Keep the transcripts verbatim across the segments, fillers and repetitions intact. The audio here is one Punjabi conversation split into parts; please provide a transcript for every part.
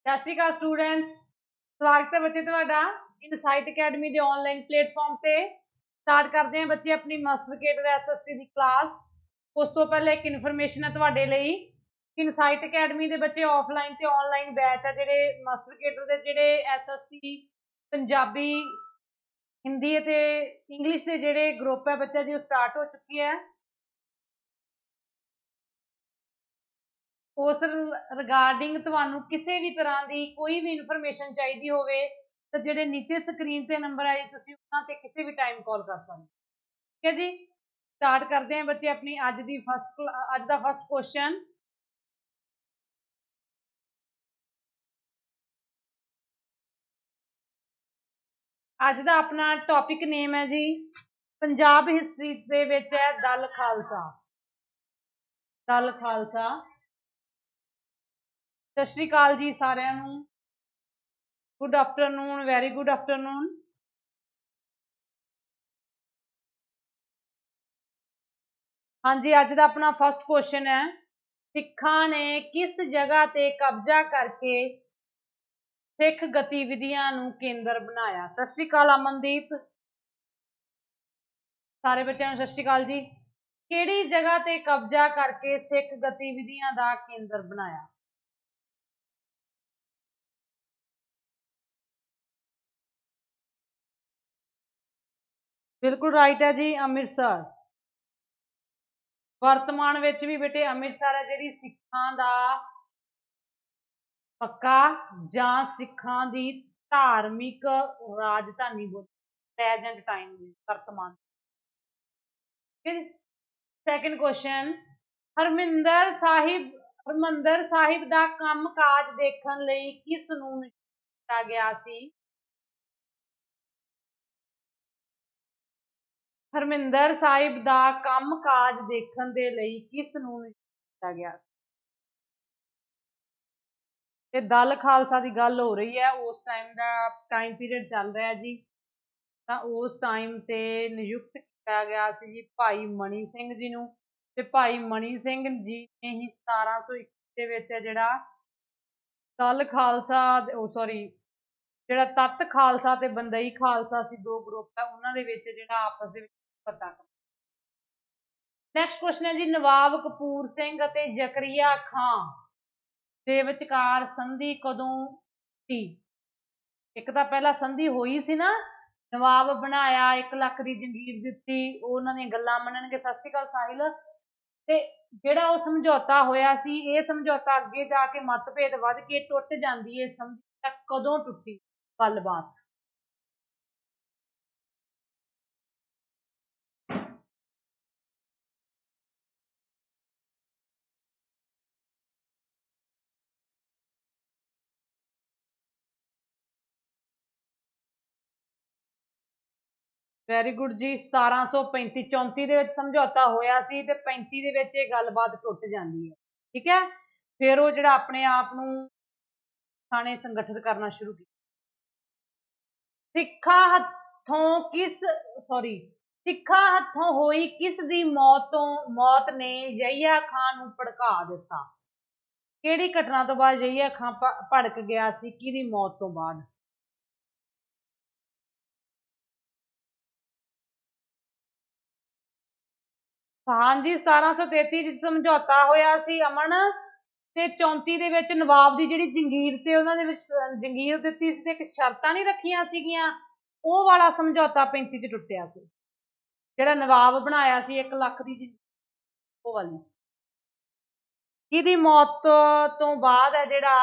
सत श्री अकाल स्टूडेंट, स्वागत है बच्चे तुहाडा इनसाइट अकैडमी के ऑनलाइन प्लेटफॉर्म से। स्टार्ट करते हैं बच्चे अपनी master cadre S S T की क्लास। उस तो पहले एक इन्फॉर्मेशन है तुहाडे लई, इनसाइट अकैडमी के बच्चे ऑफलाइन ते ऑनलाइन बैच है जिहड़े मास्टर केडर के जिहड़े S S T Punjabi Hindi ते इंग्लिश के जिहड़े ग्रुप है बच्चे जी स्टार्ट हो चुकी है। उस रिगार्डिंग तुहानू किसी भी तरह की कोई भी इन्फॉर्मेशन चाहिए होवे तो जिहड़े नीचे स्क्रीन ते नंबर आए तुसीं उन्हां ते किसी भी टाइम कॉल कर सकते। ठीक है जी, स्टार्ट करते हैं बच्चे अपनी अज की फस्ट अज का फस्ट क्वेश्चन। अज का अपना टॉपिक नेम है जी पंजाब हिस्टरी दे विच है दल खालसा। दल खालसा। सत श्री अकाल जी सारिਆਂ ਨੂੰ। Good afternoon, very good afternoon. हाँ जी, अज का अपना फस्ट क्वेश्चन है सिखा ने किस जगह ते कब्जा करके सिख गतिविधियां नू केंद्र बनाया। सत श्री अकाल अमनदीप, सारे बच्चों को सत श्री अकाल जी। किहड़ी जगह ते कब्जा करके सिख गतिविधियां दा केंद्र बनाया। बिल्कुल राइट है जी, अमृतसर। वर्तमान विच भी बेटे अमृतसर है जिहड़ी सिखां दा पक्का जां सिखां दी धार्मिक राजधानी बोली प्रेजेंट टाइम वर्तमान। सैकेंड क्वेश्चन, हरमिंदर साहिब हरमंदर साहिब दा काम काज देखण लई किस नूं नियुक्त किया गया सी। हरमिंदर साहिब दा काम काज देखण दे लई किस नूं नियुक्त किया गया। ते दल खालसा की गल हो रही है, उस टाइम का टाइम पीरियड चल रहा है जी। तो उस टाइम से नियुक्त किया गया सी जी भाई मनी सिंह जी नूं। ते भाई मनी सिंह जी ने ही सतारा सौ इक्की दे विच जिहड़ा दल खालसा सॉरी जिहड़ा तत्त खालसा ते बंदई खालसा सी दो ग्रुप है उन्हां दे विच जिहड़ा आपस दे विच पता कर। नैक्सट क्वेश्चन है जी नवाब कपूर सिंह ते जकरिया खां दे विचकार संधि कदों थी। एक तो पहला संधि हुई सी ना, नवाब बनाया एक लख की जंगीर दिती, उन्होंने गल्लां मनणगे। सत श्री अकाल साहिल। ते जिहड़ा वो समझौता होया सी, ये समझौता अगे जाके मतभेद वध के टुट जाती है, संधि कदों टुटी गलबात। वैरी गुड जी, सतारा सौ पैंती चौंती दे विच समझौता होया सी ते पैंती दे विच ये गलबात टुट जाती है। ठीक है, फिर वो जिहड़ा अपने आप नूं थाने संगठित करना शुरू किया। सिखा हथों किस सॉरी सिखा हथों होई किस दी मौत तो मौत ने यहिया खान नूं भड़का दिता। किहड़ी घटना तो बाद यहिया खान भड़क गया सी किहदी मौत तो बाद। हाँ जी, सतारा सौ तेती च समझौता होया सी अमन ते चौंती दे विच नवाब दी जिहड़ी जंगीर ते उन्हां दे विच जंगीर दित्ती सी ते इक शर्तां नहीं रखियां सीगियां, ਉਹ वाला समझौता पैंती च टुटिया सी। जिहड़ा नवाब बनाया सी एक लख दी ਉਹ वाली किहदी मौत तो बाद है जिहड़ा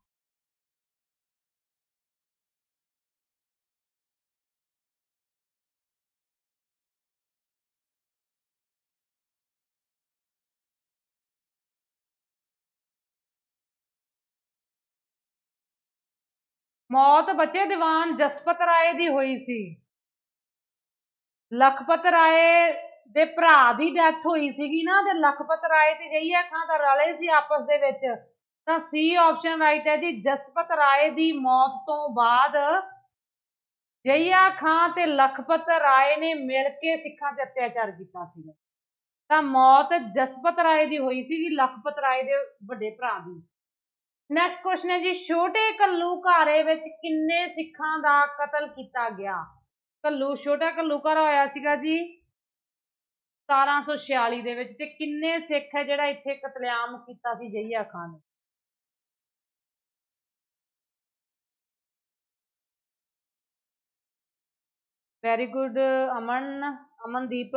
मौत बचे दीवान जसपत राय दी हुई सी। लखपत राय दे भरा दी डैथ हुई सीगी ना, ते लखपत राय ते जहिया खां तां रले सी आपस दे विच। तां सी ऑप्शन राइट है जी, जसपत राय दी मौत तो बाद जहिया खां ते लखपत राय ने मिल के सिखां ते अत्याचार कीता सीगा। तां मौत जसपत राय दी हुई सीगी, लखपत राय दे वड्डे भरा दी। ਨੈਕਸਟ ਕੁਐਸਚਨ ਹੈ ਜੀ, ਛੋਟੇ ਘੱਲੂਘਾਰੇ ਵਿੱਚ ਕਿੰਨੇ ਸਿੱਖਾਂ ਦਾ ਕਤਲ ਕੀਤਾ ਗਿਆ? ਘੱਲੂ ਛੋਟਾ ਘੱਲੂਘਾਰਾ ਹੋਇਆ ਸੀਗਾ ਜੀ ਸਤਾਰਾਂ ਸੌ ਛਿਆਲੀ ਦੇ ਵਿੱਚ, ਤੇ ਕਿੰਨੇ ਸਿੱਖ ਹੈ ਜਿਹੜਾ ਇੱਥੇ ਕਤਲੇਆਮ ਕੀਤਾ ਸੀ ਜਹੀਆ ਖਾਨ ਨੇ? ਵੈਰੀ ਗੁੱਡ ਅਮਨ ਅਮਨਦੀਪ,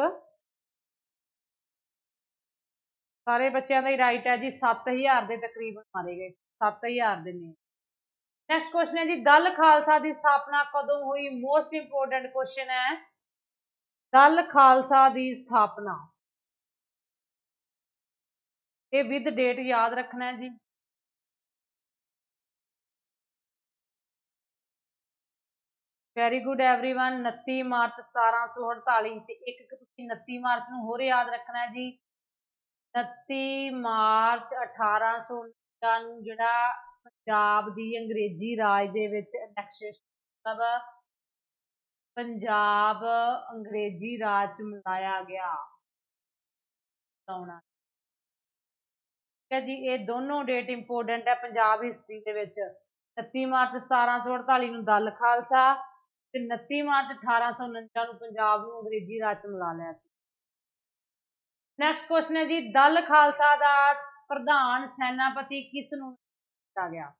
ਸਾਰੇ ਬੱਚਿਆਂ ਦਾ ਹੀ ਰਾਈਟ ਹੈ ਜੀ। ਸੱਤ ਹਜ਼ਾਰ ਦੇ ਤਕਰੀਬਨ ਮਾਰੇ ਗਏ, ਸੱਤ ਹਜ਼ਾਰ ਦੇ ਨੇ। ਨੈਕਸਟ ਕੁਐਸਚਨ ਹੈ ਜੀ, ਦਲ ਖਾਲਸਾ ਦੀ ਸਥਾਪਨਾ ਕਦੋਂ ਹੋਈ? ਮੋਸਟ ਇੰਪੋਰਟੈਂਟ ਕੁਐਸਚਨ ਹੈ, ਦਲ ਖਾਲਸਾ ਦੀ ਸਥਾਪਨਾ, ਇਹ ਵਿਦ ਡੇਟ ਯਾਦ ਰੱਖਣਾ ਹੈ ਜੀ। ਵੈਰੀ ਗੁੱਡ एवरीवन, उनतीस मार्च सतारा सौ अड़ताली, ਤੇ ਇੱਕ ਤੁਸੀਂ उनतीस ਮਾਰਚ ਨੂੰ ਹੋਰ ਯਾਦ ਰੱਖਣਾ ਹੈ ਜੀ, उनतीस ਮਾਰਚ ਅਠਾਰਾਂ ਸੌ ਉਨੰਜਾ ਨੂੰ ਜਿਹੜਾ ਪੰਜਾਬ ਦੀ ਅੰਗਰੇਜ਼ੀ ਰਾਜ ਦੇ ਵਿੱਚ ਐਨੈਕਸੇਸ਼ਨ, ਮਤਲਬ ਪੰਜਾਬ ਅੰਗਰੇਜ਼ੀ ਰਾਜ ਚ ਮਿਲਾਇਆ ਗਿਆ। ਠੀਕ ਹੈ ਜੀ, ਇਹ ਦੋਨੋਂ ਡੇਟ ਇੰਪੋਰਟੈਂਟ ਹੈ ਪੰਜਾਬ ਹਿਸਟਰੀ ਦੇ ਵਿੱਚ। उनतीस ਮਾਰਚ ਸਤਾਰਾਂ ਸੌ ਅੜਤਾਲੀ ਨੂੰ ਦਲ ਖਾਲਸਾ, ਤੇ उनतीस ਮਾਰਚ ਅਠਾਰਾਂ ਸੌ ਉਨੰਜਾ ਨੂੰ ਪੰਜਾਬ ਨੂੰ ਅੰਗਰੇਜ਼ੀ ਰਾਜ ਚ ਮਿਲਾ ਲਿਆ ਸੀ। ਨੈਕਸਟ ਕੁਐਸਚਨ ਹੈ ਜੀ, ਦਲ ਖਾਲਸਾ ਦਾ ਪ੍ਰਧਾਨ ਸੈਨਾਪਤੀ ਕਿਸ ਨੂੰ ਕੀਤਾ ਗਿਆ?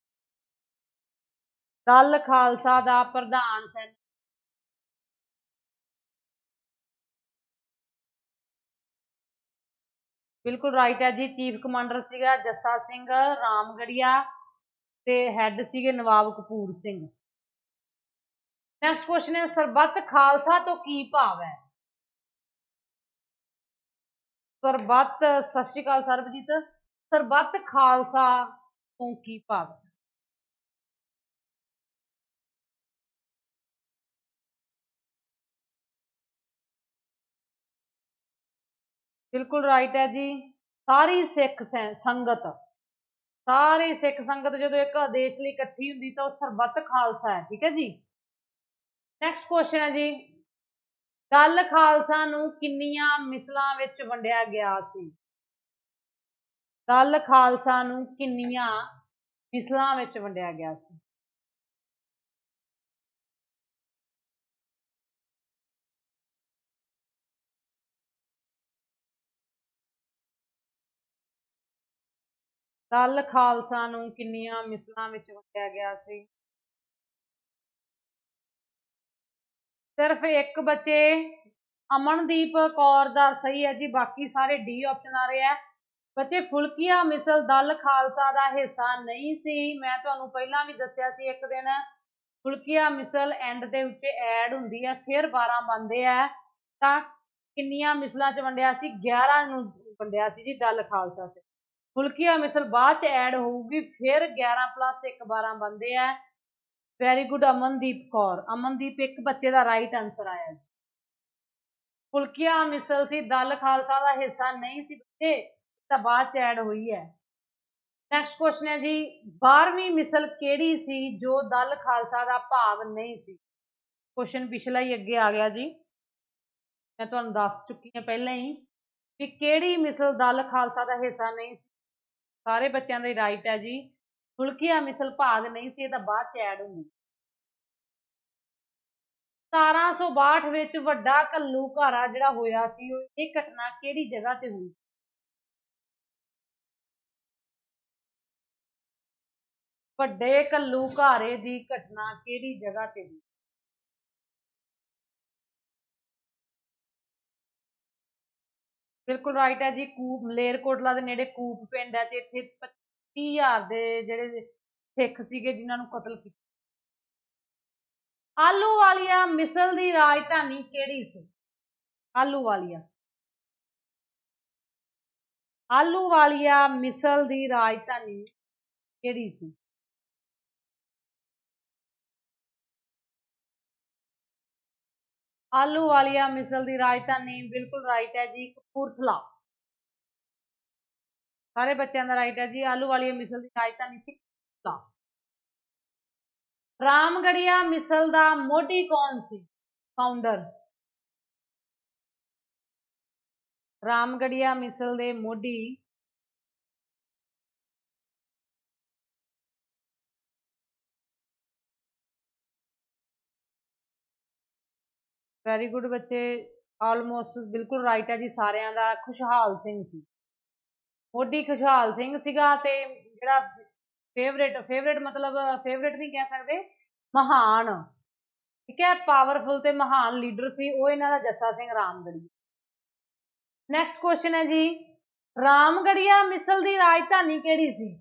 ਦਲ ਖਾਲਸਾ ਦਾ ਪ੍ਰਧਾਨ ਸੈਨਾ ਬਿਲਕੁਲ ਰਾਈਟ ਹੈ ਜੀ, ਚੀਫ ਕਮਾਂਡਰ ਸੀਗਾ ਜੱਸਾ ਸਿੰਘ ਰਾਮਗੜੀਆ, ਤੇ ਹੈਡ ਸੀਗੇ ਨਵਾਬ ਕਪੂਰ ਸਿੰਘ। ਨੈਕਸਟ ਕੁਐਸਚਨ ਹੈ, ਸਰਬੱਤ ਖਾਲਸਾ ਤੋਂ ਕੀ ਭਾਵ ਹੈ? ਸਰਬੱਤ, ਸਤਿ ਸ਼੍ਰੀ ਅਕਾਲ ਸਰਬਜੀਤ, ਸਰਬੱਤ ਖਾਲਸਾ ਤੋਂ ਕੀ ਭਾਵ ਹੈ? ਬਿਲਕੁਲ ਰਾਈਟ ਹੈ ਜੀ, ਸਾਰੀ ਸਿੱਖ ਸੰਗਤ, ਸਾਰੀ ਸਿੱਖ ਸੰਗਤ ਜਦੋਂ ਇੱਕ ਆਦੇਸ਼ ਲਈ ਇਕੱਠੀ ਹੁੰਦੀ ਤਾਂ ਉਹ ਸਰਬੱਤ ਖਾਲਸਾ ਹੈ। ਠੀਕ ਹੈ ਜੀ। ਨੈਕਸਟ ਕੁਐਸਚਨ ਹੈ ਜੀ, ਦਲ ਖਾਲਸਾ ਨੂੰ ਕਿੰਨੀਆਂ ਮਿਸਲਾਂ ਵਿੱਚ ਵੰਡਿਆ ਗਿਆ ਸੀ? ਦਲ ਖਾਲਸਾ ਨੂੰ ਕਿੰਨੀਆਂ ਮਿਸਲਾਂ ਵਿੱਚ ਵੰਡਿਆ ਗਿਆ ਸੀ? ਦਲ ਖਾਲਸਾ ਨੂੰ ਕਿੰਨੀਆਂ ਮਿਸਲਾਂ ਵਿੱਚ ਵੰਡਿਆ ਗਿਆ ਸੀ? ਸਿਰਫ ਇੱਕ ਬੱਚੇ ਅਮਨਦੀਪ ਕੌਰ ਦਾ ਸਹੀ ਹੈ ਜੀ, ਬਾਕੀ ਸਾਰੇ ਡੀ ਆਪਸ਼ਨ ਆ ਰਹੇ ਆ। ਬੱਚੇ ਫੁਲਕੀਆਂ ਮਿਸਲ ਦਲ ਖਾਲਸਾ ਦਾ ਹਿੱਸਾ ਨਹੀਂ ਸੀ। ਮੈਂ ਤੁਹਾਨੂੰ ਪਹਿਲਾਂ ਵੀ ਦੱਸਿਆ ਸੀ ਇੱਕ ਦਿਨ, ਫੁਲਕੀਆਂ ਮਿਸਲ ਐਂਡ ਦੇ ਉੱਤੇ ਐਡ ਹੁੰਦੀ ਹੈ, ਫਿਰ ਬਾਰਾਂ ਬਣਦੇ ਆ, ਤਾਂ ਕਿੰਨੀਆਂ ਮਿਸਲਾਂ ਚ ਵੰਡਿਆ ਸੀ? ਗਿਆਰਾਂ ਨੂੰ ਵੰਡਿਆ ਸੀ ਜੀ ਦਲ ਖਾਲਸਾ ਚ। ਫੁਲਕੀਆਂ ਮਿਸਲ ਬਾਅਦ ਚ ਐਡ ਹੋਊਗੀ, ਫਿਰ ਗਿਆਰਾਂ ਪਲੱਸ ਇੱਕ ਬਾਰਾਂ ਬਣਦੇ ਆ। ਵੈਰੀ ਗੁੱਡ ਅਮਨਦੀਪ ਕੌਰ, ਅਮਨਦੀਪ ਇੱਕ ਬੱਚੇ ਦਾ ਰਾਈਟ ਆਂਸਰ ਆਇਆ ਜੀ। ਫੁਲਕੀਆਂ ਮਿਸਲ ਸੀ, ਦਲ ਖਾਲਸਾ ਦਾ ਹਿੱਸਾ ਨਹੀਂ ਸੀ ਬੱਚੇ, ਤਾਂ ਬਾਅਦ ਚ ਐਡ ਹੋਈ ਹੈ। ਨੈਕਸਟ ਕੁਐਸਚਨ ਹੈ ਜੀ, ਬਾਰਵੀਂ ਮਿਸਲ ਕਿਹੜੀ ਸੀ ਜੋ ਦਲ ਖਾਲਸਾ ਦਾ ਭਾਗ ਨਹੀਂ ਸੀ? ਕੁਐਸਚਨ ਪਿਛਲਾ ਹੀ ਅੱਗੇ ਆ ਗਿਆ ਜੀ, ਮੈਂ ਤੁਹਾਨੂੰ ਦੱਸ ਚੁੱਕੀ ਹਾਂ ਪਹਿਲਾਂ ਹੀ ਵੀ ਕਿਹੜੀ ਮਿਸਲ ਦਲ ਖਾਲਸਾ ਦਾ ਹਿੱਸਾ ਨਹੀਂ ਸੀ। ਸਾਰੇ ਬੱਚਿਆਂ ਦਾ ਰਾਈਟ ਹੈ ਜੀ, ਫੁਲਕੀਆਂ ਮਿਸਲ ਭਾਗ ਨਹੀਂ ਸੀ, ਇਹ ਤਾਂ ਬਾਅਦ ਚ ਐਡ ਹੁੰਦੀ। ਸਤਾਰਾਂ ਸੌ ਬਾਹਠ ਵਿੱਚ ਵੱਡਾ ਘੱਲੂਘਾਰਾ ਜਿਹੜਾ ਹੋਇਆ ਸੀ, ਇਹ ਘਟਨਾ ਕਿਹੜੀ ਜਗ੍ਹਾ ਤੇ ਹੋਈ? ਵੱਡੇ ਘੱਲੂਘਾਰੇ ਦੀ ਘਟਨਾ ਕਿਹੜੀ ਜਗ੍ਹਾ ਤੇ ਹੋਈ? ਬਿਲਕੁਲ ਰਾਈਟ ਹੈ ਜੀ, ਕੂਪ ਮਲੇਰਕੋਟਲਾ ਦੇ ਨੇੜੇ ਕੂਪ ਪਿੰਡ ਹੈ, ਤੇ ਇੱਥੇ ਪੱਚੀ ਹਜ਼ਾਰ ਦੇ ਜਿਹੜੇ ਸਿੱਖ ਸੀਗੇ ਜਿਨ੍ਹਾਂ ਨੂੰ ਕਤਲ ਕੀਤਾ। ਆਹਲੂਵਾਲੀਆ ਮਿਸਲ ਦੀ ਰਾਜਧਾਨੀ ਕਿਹੜੀ ਸੀ? ਆਹਲੂਵਾਲੀਆ, ਆਹਲੂਵਾਲੀਆ ਮਿਸਲ ਦੀ ਰਾਜਧਾਨੀ ਕਿਹੜੀ ਸੀ? ਆਹਲੂਵਾਲੀਆ ਮਿਸਲ ਦੀ ਰਾਜਧਾਨੀ ਬਿਲਕੁਲ ਰਾਈਟ ਹੈ ਜੀ, ਕਪੂਰਥਲਾ। ਸਾਰੇ ਬੱਚਿਆਂ ਦਾ ਰਾਈਟ ਹੈ ਜੀ, ਆਹਲੂਵਾਲੀਆ ਮਿਸਲ ਦੀ ਰਾਜਧਾਨੀ ਸੀ ਕਪੂਰਥਲਾ। ਰਾਮਗੜੀਆ ਮਿਸਲ ਦਾ ਮੋਢੀ ਕੌਣ ਸੀ? ਫਾਊਂਡਰ, ਰਾਮਗੜੀਆ ਮਿਸਲ ਦੇ ਮੋਢੀ ਵੈਰੀ ਗੁੱਡ ਬੱਚੇ, ਆਲਮੋਸਟ ਬਿਲਕੁਲ ਰਾਈਟ ਹੈ ਜੀ ਸਾਰਿਆਂ ਦਾ। ਖੁਸ਼ਹਾਲ ਸਿੰਘ ਸੀ, ਮੋਢੀ ਖੁਸ਼ਹਾਲ ਸਿੰਘ ਸੀਗਾ। ਤੇ ਜਿਹੜਾ ਫੇਵਰੇਟ ਫੇਵਰੇਟ ਮਤਲਬ ਫੇਵਰੇਟ ਨਹੀਂ ਕਹਿ ਸਕਦੇ, ਮਹਾਨ, ਠੀਕ ਹੈ, ਪਾਵਰਫੁਲ ਤੇ ਮਹਾਨ ਲੀਡਰ ਸੀ ਉਹ ਇਹਨਾਂ ਦਾ ਜੱਸਾ ਸਿੰਘ ਰਾਮਗੜੀਆ। ਨੈਕਸਟ ਕੁਐਸਚਨ ਹੈ ਜੀ, ਰਾਮਗੜੀਆ ਮਿਸਲ ਦੀ ਰਾਜਧਾਨੀ ਕਿਹੜੀ ਸੀ?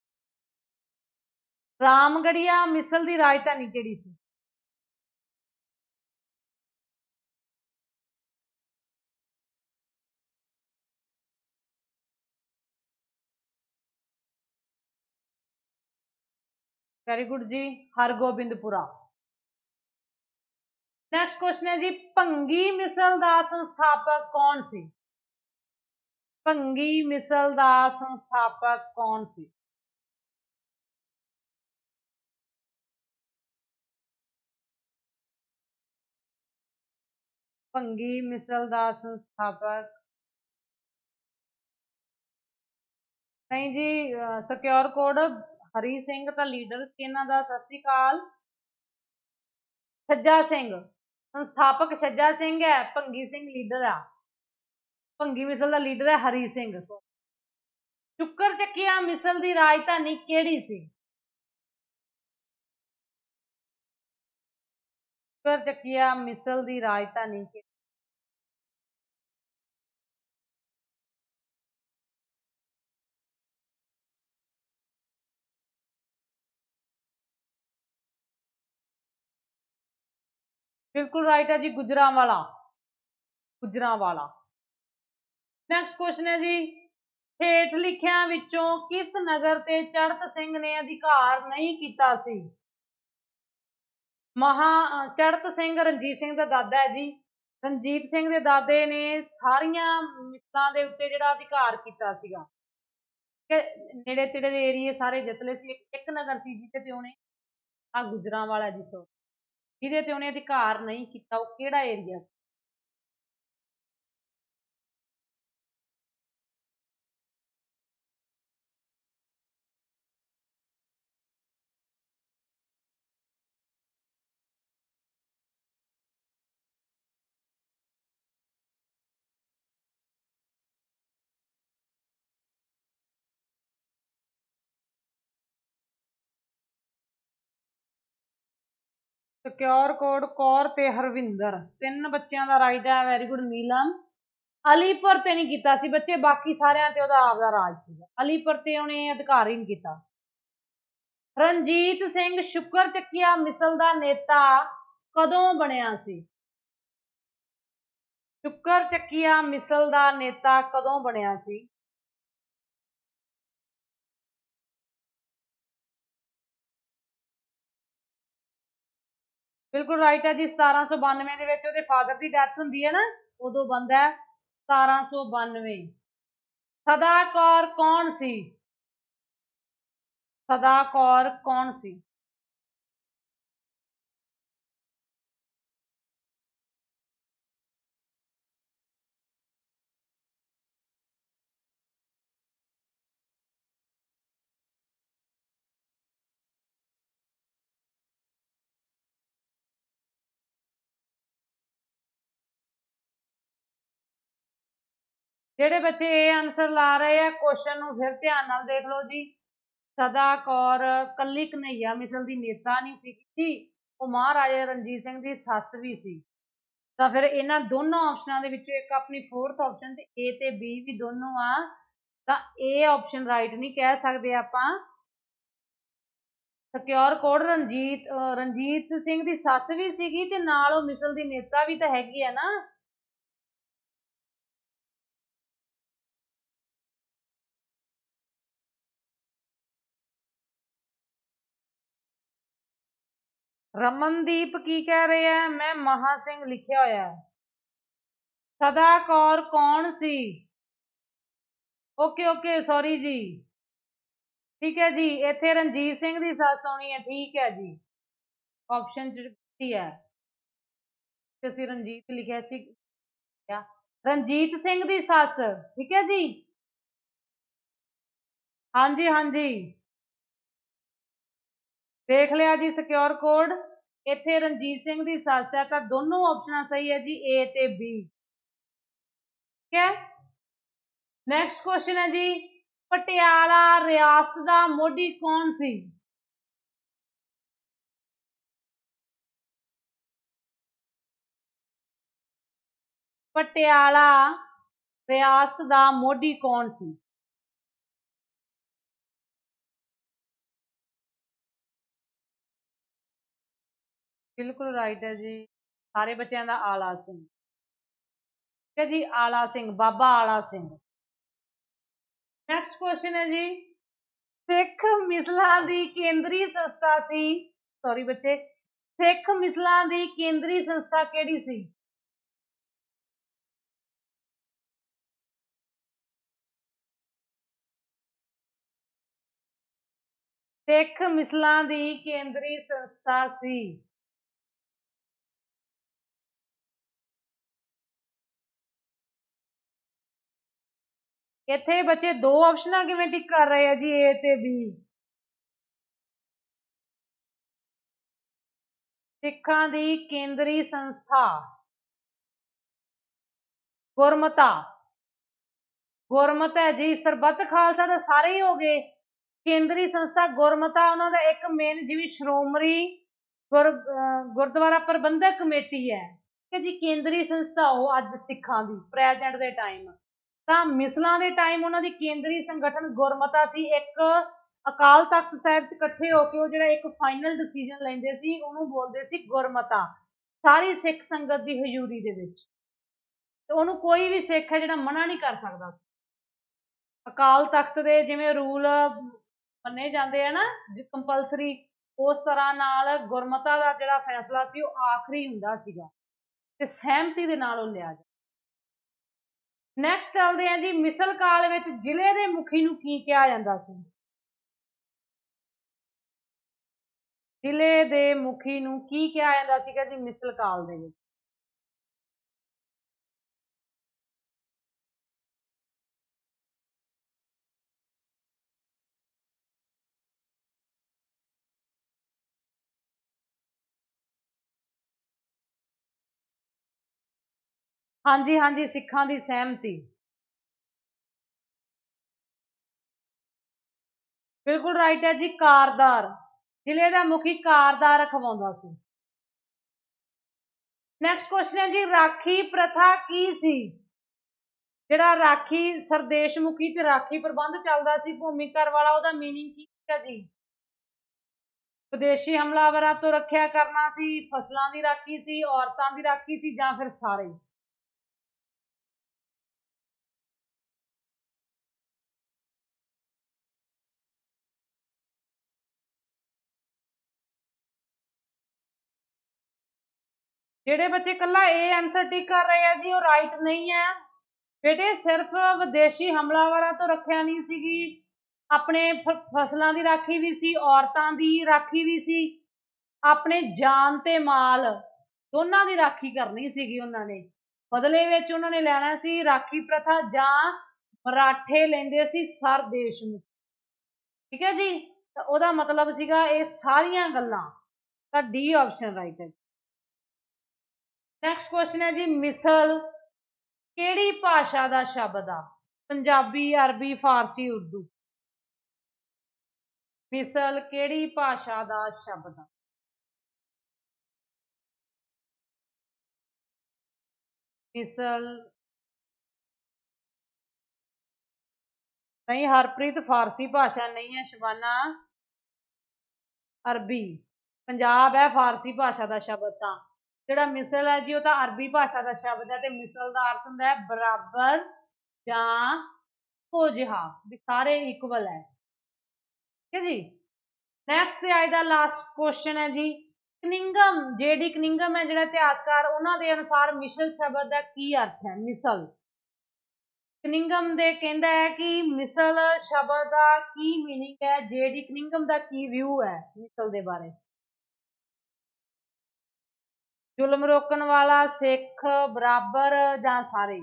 ਰਾਮਗੜੀਆ ਮਿਸਲ ਦੀ ਰਾਜਧਾਨੀ ਕਿਹੜੀ ਸੀ? ਵੈਰੀ ਗੁੱਡ ਜੀ, ਹਰਗੋਬਿੰਦਪੁਰਾ। ਨੈਕਸਟ ਕੁਐਸਚਨ ਹੈ ਜੀ, ਭੰਗੀ ਮਿਸਲ ਦਾ ਸੰਸਥਾਪਕ ਕੌਣ ਸੀ? ਭੰਗੀ ਮਿਸਲ ਦਾ ਸੰਸਥਾਪਕ ਕੌਣ ਸੀ? ਭੰਗੀ ਮਿਸਲ ਦਾ ਸੰਸਥਾਪਕ, ਨਹੀਂ ਜੀ, ਸਿਕਿਉਰ ਕੋਡ ਹਰੀ ਸਿੰਘ ਤਾਂ ਲੀਡਰ ਸੀ ਇਹਨਾਂ ਦਾ। ਸਤਿ ਸ਼੍ਰੀ ਅਕਾਲ। ਛੱਜਾ ਸਿੰਘ ਸੰਸਥਾਪਕ ਛੱਜਾ ਸਿੰਘ ਹੈ, ਭੰਗੀ ਸਿੰਘ ਲੀਡਰ ਆ। ਭੰਗੀ ਮਿਸਲ ਦਾ ਲੀਡਰ ਹੈ ਹਰੀ ਸਿੰਘ। ਸ਼ੁਕਰ ਚੱਕੀਆ ਮਿਸਲ ਦੀ ਰਾਜਧਾਨੀ ਕਿਹੜੀ ਸੀ? ਸ਼ੁਕਰ ਚੱਕੀਆ ਮਿਸਲ ਦੀ ਰਾਜਧਾਨੀ ਕਿਹੜੀ? ਬਿਲਕੁਲ ਰਾਈਟ ਹੈ ਜੀ, ਗੁਜਰਾਂਵਾਲਾ। ਗੁਜਰਾਂਵਾਲਾ। ਨੈਕਸਟ ਕੁਐਸਚਨ ਹੈ ਜੀ, ਹੇਠ ਲਿਖਿਆਂ ਵਿੱਚੋਂ ਕਿਸ ਨਗਰ ਤੇ ਚੜਤ ਸਿੰਘ ਨੇ ਅਧਿਕਾਰ ਨਹੀਂ ਕੀਤਾ ਸੀ? ਮਹਾ ਚੜਤ ਸਿੰਘ ਰਣਜੀਤ ਸਿੰਘ ਦਾ ਦਾਦਾ ਹੈ ਜੀ। ਰਣਜੀਤ ਸਿੰਘ ਦੇ ਦਾਦੇ ਨੇ ਸਾਰੀਆਂ ਮਿਸਲਾਂ ਦੇ ਉੱਤੇ ਜਿਹੜਾ ਅਧਿਕਾਰ ਕੀਤਾ ਸੀਗਾ। ਨੇੜੇ ਤੇੜੇ ਦੇ ਏਰੀਏ ਸਾਰੇ ਜਿੱਤ ਲਏ ਸੀ। ਇੱਕ ਨਗਰ ਸੀ ਜਿਹਦੇ ਤੇ ਉਹਨੇ, ਆ ਗੁਜਰਾਂਵਾਲਾ ਜੀ, ਸੋ ਜਿਹਦੇ ਤੇ ਉਹਨੇ ਅਧਿਕਾਰ ਨਹੀਂ ਕੀਤਾ, ਉਹ ਕਿਹੜਾ ਏਰੀਆ ਸੀ? ਸਿਕਿਉਰ ਕੋਡ ਕੌਰ ਤੇ ਹਰਵਿੰਦਰ, ਤਿੰਨ ਬੱਚਿਆਂ ਦਾ ਰਾਈਟ ਹੈ। Very good Neelam. ਅਲੀਪੁਰ ਤੇ ਨਹੀਂ ਕੀਤਾ ਸੀ ਬੱਚੇ, ਬਾਕੀ ਸਾਰਿਆਂ ਤੇ ਉਹਦਾ ਆਪਦਾ ਰਾਜ ਸੀਗਾ। ਅਲੀਪੁਰ ਤੇ ਉਹਨੇ ਅਧਿਕਾਰ ਹੀ ਨਹੀਂ ਕੀਤਾ। ਰਣਜੀਤ ਸਿੰਘ ਸ਼ੁਕਰ ਚੱਕੀਆ ਮਿਸਲ ਦਾ ਨੇਤਾ ਕਦੋਂ ਬਣਿਆ ਸੀ? ਸ਼ੁਕਰ ਚੱਕੀਆ ਮਿਸਲ ਦਾ ਨੇਤਾ ਕਦੋਂ ਬਣਿਆ ਸੀ? ਬਿਲਕੁਲ ਰਾਈਟ ਹੈ ਜੀ, ਸਤਾਰਾਂ ਸੌ ਬਾਨਵੇਂ ਦੇ ਵਿੱਚ ਉਹਦੇ ਫਾਦਰ ਦੀ ਡੈਥ ਹੁੰਦੀ ਹੈ ਨਾ, ਉਦੋਂ ਬਣਦਾ ਸਤਾਰਾਂ ਸੌ ਬਾਨਵੇਂ। ਸਦਾ ਕੌਰ ਕੌਣ ਸੀ? ਸਦਾ ਕੌਰ ਕੌਣ ਸੀ? ਜਿਹੜੇ ਬੱਚੇ ਇਹ ਆਨਸਰ ਲਾ ਰਹੇ ਆ ਕੁਐਸਚਨ ਨੂੰ ਫਿਰ ਧਿਆਨ ਨਾਲ ਦੇਖ ਲਓ ਜੀ। ਸਦਾ ਕੌਰ ਕੱਲੀ ਕਨ੍ਹਈਆ ਮਿਸਲ ਦੀ ਨੇਤਾ ਨਹੀਂ ਸੀ, ਉਹ ਮਹਾਰਾਜਾ ਰਣਜੀਤ ਸਿੰਘ ਦੀ ਸੱਸ ਵੀ ਸੀ। ਤਾਂ ਫਿਰ ਇਹਨਾਂ ਦੋਨੋਂ ਆਪਸ਼ਨਾਂ ਦੇ ਵਿੱਚੋਂ ਇੱਕ ਆਪਣੀ ਫੋਰਥ ਆਪਸ਼ਨ ਤੇ ਏ ਤੇ ਬੀ ਵੀ ਦੋਨੋਂ ਆ, ਤਾਂ ਇਹ ਆਪਸ਼ਨ ਰਾਈਟ ਨਹੀਂ ਕਹਿ ਸਕਦੇ ਆਪਾਂ। ਸਿਕਿਉਰ ਕੋਡ ਰਣਜੀਤ ਰਣਜੀਤ ਸਿੰਘ ਦੀ ਸੱਸ ਵੀ ਸੀਗੀ ਤੇ ਨਾਲ ਉਹ ਮਿਸਲ ਦੀ ਨੇਤਾ ਵੀ ਤਾਂ ਹੈਗੀ ਆ ਨਾ। ਰਮਨਦੀਪ ਕੀ ਕਹਿ ਰਹੇ ਆ? ਮੈਂ ਮਹਾ ਸਿੰਘ ਲਿਖਿਆ ਹੋਇਆ। ਸਦਾ ਕੌਰ ਕੌਣ ਸੀ? ਓਕੇ ਓਕੇ ਸੌਰੀ ਜੀ, ਠੀਕ ਹੈ ਜੀ, ਇੱਥੇ ਰਣਜੀਤ ਸਿੰਘ ਦੀ ਸੱਸ ਆਉਣੀ ਹੈ। ਠੀਕ ਹੈ ਜੀ, ਆਪਸ਼ਨ ਚ ਹੈ ਅਸੀਂ ਰਣਜੀਤ ਲਿਖਿਆ ਸੀ, ਰਣਜੀਤ ਸਿੰਘ ਦੀ ਸੱਸ, ਠੀਕ ਹੈ ਜੀ। ਹਾਂਜੀ ਹਾਂਜੀ ਦੇਖ ਲਿਆ ਜੀ ਸਿਕਿਉਰ ਕੋਡ। इत्थे रणजीत सिंह दी सੱਸ है, तो दोनों ऑप्शन सही है जी, ए ते बी। ठीक है। नैक्सट क्वेश्चन है जी, पटियाला रियासत का मोढी कौन सी? पटियाला रियासत का मोढी कौन सी? बिल्कुल राइट है जी, सारे बच्चों का आला सिंह। ठीक है जी, आला सिंह, बाबा आला सिंह। नैक्सट क्वेश्चन है जी, सिख मिसलां दी केंद्री संस्था सी, सॉरी बच्चे, सिख मिसलां दी केंद्री संस्था केड़ी सी? सिख मिसलां दी केंद्री संस्था सी। इत्थे बच्चे दो ऑप्शन किवें टिक कर रहे हैं जी, ए ते बी? सिखां दी केंद्री संस्था गुरमता, गुरमत है जी। सरबत खालसा तो सारे ही हो गए, केंद्री संस्था गुरमता उन्होंने एक मेन जिवें श्रोमणी गुर गुरुद्वारा प्रबंधक कमेटी है, कि जी केंद्री संस्था वो अज सिखां दी प्रैजेंट दे टाइम, तो मिसलां दे टाइम उन्होंने केंद्री संगठन गुरमता सी। एक अकाल तख्त साहिब च इकट्ठे होकर वो जिहड़ा एक फाइनल डिसीजन लैंदे सी उहनूं बोलदे सी गुरमता, सारी सिख संगत की हजूरी दे विच, तो उहनूं कोई भी सिख है जिहड़ा मना नहीं कर सकदा सी। अकाल तख्त दे जिवें रूल मन्ने जाते हैं ना कंपलसरी, उस तरह नाल गुरमता का जिहड़ा फैसला सी वो आखिरी हुंदा सीगा ते सहमति दे नाल वो लिया जाए। नैक्सट चलते हैं जी, मिसल काल विच जिले के मुखी नूं की कहा जाता सी? जिले के मुखी नूं की कहा जाता सीगा जी मिसल काल दे विच? हाँ जी हाँ जी, सिखां दी सहमति, बिल्कुल राइट है जी, कारदार, जिले का मुखी कारदार रखवाउंदा सी। नैक्सट क्वेश्चन है जी, राखी प्रथा की सी? जिहड़ा राखी सरदेशमुखी ते राखी प्रबंध चलदा सी भूमिकर वाला, ओहदा मीनिंग की है जी? विदेशी हमलावरां तो रखिया करना सी, फसलों की राखी सी, औरतों की राखी सी, जां फिर सारे? ਜਿਹੜੇ ਬੱਚੇ ਕੱਲਾ ए आंसर टिक कर रहे हैं जी वो राइट नहीं है बेटे। सिर्फ विदेशी हमलावरां तो रखिया नहीं सीगी, अपने फसलों की राखी भी सी, औरतों की राखी भी सी, अपने जान ते माल दोनों की राखी करनी सीगी उन्होंने। बदले विच उन्होंने लैना सी राखी प्रथा, जां मराठे लेंदे सी सर देशमुख। ठीक है जी, तो ओहदा मतलब सीगा ये सारियां गल्लां, तो डी ऑप्शन राइट है। नैक्सट क्वेश्चन है जी, मिसल केड़ी भाषा का शब्द आ? पंजाबी, अरबी, फारसी, उर्दू? मिसल केड़ी भाषा का शब्द आ? मिसल नहीं, हरप्रीत फारसी भाषा नहीं है, शबाना अरबी। पंजाब है फारसी भाषा का शब्द, था जिहड़ा मिसल है जी वो तो अरबी भाषा का शब्द है, तो मिसल का अर्थ होंदा है बराबर जां इक्को जिहा, भी सारे इक्वल है। ठीक है जी। नैक्सट अज का लास्ट क्वेश्चन है जी, कनिंगम, जे डी कनिंगम है जिहड़ा इतिहासकार, उन्होंने अनुसार मिसल शब्द का की अर्थ है? मिसल कनिंगम दे कहंदा है कि मिसल शब्द का की मीनिंग है, जे डी कनिंगम का की व्यू है मिसल दे बारे? जुल्म रोकन वाला, सिख, बराबर, जां सारे?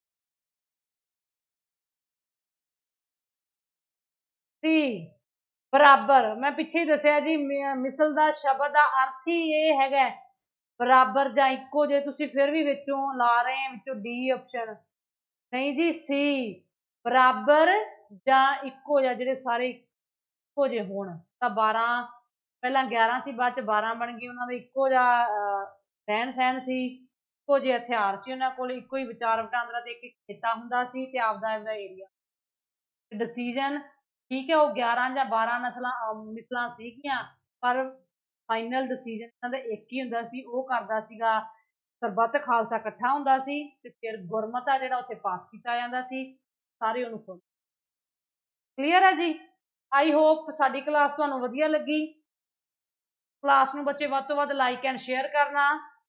सी ਬਰਾਬਰ ਮੈਂ ਪਿੱਛੇ ਹੀ ਦੱਸਿਆ ਜੀ, ਮਿਸਲ ਦਾ ਸ਼ਬਦ ਦਾ ਅਰਥ ਹੀ ਇਹ ਹੈਗਾ ਬਰਾਬਰ ਜਾਂ ਇੱਕੋ ਜੇ। ਤੁਸੀਂ ਫਿਰ ਵੀ ਵਿੱਚੋਂ ਲਾ ਰਹੇ ਆ ਵਿੱਚੋਂ ਡੀ ਆਪਸ਼ਨ, ਨਹੀਂ ਜੀ ਸੀ, ਬਰਾਬਰ ਜਾਂ ਇੱਕੋ ਜਿਹਾ, ਜਿਹੜੇ ਸਾਰੇ ਇੱਕੋ ਜਿਹੇ ਹੋਣ। ਤਾਂ ਬਾਰਾਂ ਪਹਿਲਾਂ ਗਿਆਰਾਂ ਸੀ, ਬਾਅਦ ਚ ਬਾਰਾਂ ਬਣ ਗਏ। ਉਹਨਾਂ ਦਾ ਇੱਕੋ ਜਿਹਾ ਰਹਿਣ ਸਹਿਣ ਸੀ, ਇੱਕੋ ਜਿਹੇ ਹਥਿਆਰ ਸੀ ਉਹਨਾਂ ਕੋਲ, ਇੱਕੋ ਹੀ ਵਿਚਾਰ ਵਟਾਂਦਰਾ ਤੇ ਇੱਕ ਖੇਤਾ ਹੁੰਦਾ ਸੀ ਤੇ ਆਪਦਾ ਆਪਦਾ ਏਰੀਆ। ਡਿਸੀਜਨ ਠੀਕ ਹੈ, ਉਹ ਗਿਆਰਾਂ ਜਾਂ ਬਾਰਾਂ ਨਸਲਾਂ ਮਿਸਲਾਂ ਸੀਗੀਆਂ, ਪਰ ਫਾਈਨਲ ਡਿਸੀਜਨ ਇਹਨਾਂ ਦਾ ਇੱਕ ਹੀ ਹੁੰਦਾ ਸੀ। ਉਹ ਕਰਦਾ ਸੀਗਾ ਸਰਬੱਤ ਖਾਲਸਾ ਇਕੱਠਾ ਹੁੰਦਾ ਸੀ ਤੇ ਫਿਰ ਗੁਰਮਤਾ ਜਿਹੜਾ ਉੱਥੇ ਪਾਸ ਕੀਤਾ ਜਾਂਦਾ ਸੀ, ਸਾਰੇ ਉਹਨੂੰ ਫੋਲੋ। ਕਲੀਅਰ ਹੈ ਜੀ? ਆਈ ਹੋਪ ਸਾਡੀ ਕਲਾਸ ਤੁਹਾਨੂੰ ਵਧੀਆ ਲੱਗੀ। ਕਲਾਸ ਨੂੰ ਬੱਚੇ ਵੱਧ ਤੋਂ ਵੱਧ ਲਾਈਕ ਐਂਡ ਸ਼ੇਅਰ ਕਰਨਾ।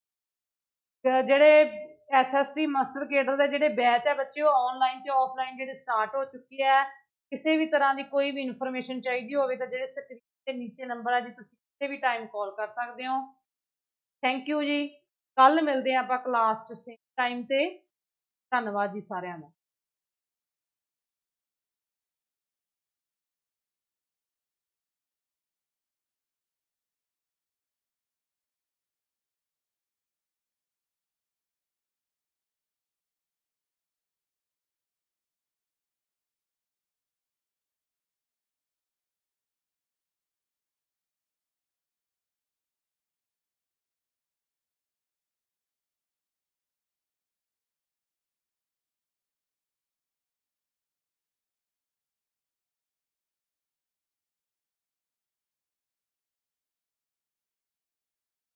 ਜਿਹੜੇ S S T master cadre ਦੇ ਜਿਹੜੇ ਬੈਚ ਹੈ ਬੱਚੇ, ਉਹ ਆਨਲਾਈਨ ਤੇ ਆਫਲਾਈਨ ਜਿਹੜੇ ਸਟਾਰਟ ਹੋ ਚੁੱਕੇ ਹੈ। ਕਿਸੇ ਵੀ ਤਰ੍ਹਾਂ ਦੀ ਕੋਈ ਵੀ ਇਨਫੋਰਮੇਸ਼ਨ ਚਾਹੀਦੀ ਹੋਵੇ ਤਾਂ ਜਿਹੜੇ ਸਕਰੀਨ ਦੇ ਨੀਚੇ ਨੰਬਰ ਹੈ ਜੀ, ਤੁਸੀਂ ਕਿਸੇ ਵੀ ਟਾਈਮ ਕਾਲ ਕਰ ਸਕਦੇ ਹੋ। ਥੈਂਕ ਯੂ ਜੀ। ਕੱਲ ਮਿਲਦੇ ਹਾਂ ਆਪਾਂ ਕਲਾਸ 'ਚ ਸੇਮ ਟਾਈਮ ਤੇ। ਧੰਨਵਾਦ ਜੀ ਸਾਰਿਆਂ ਦਾ।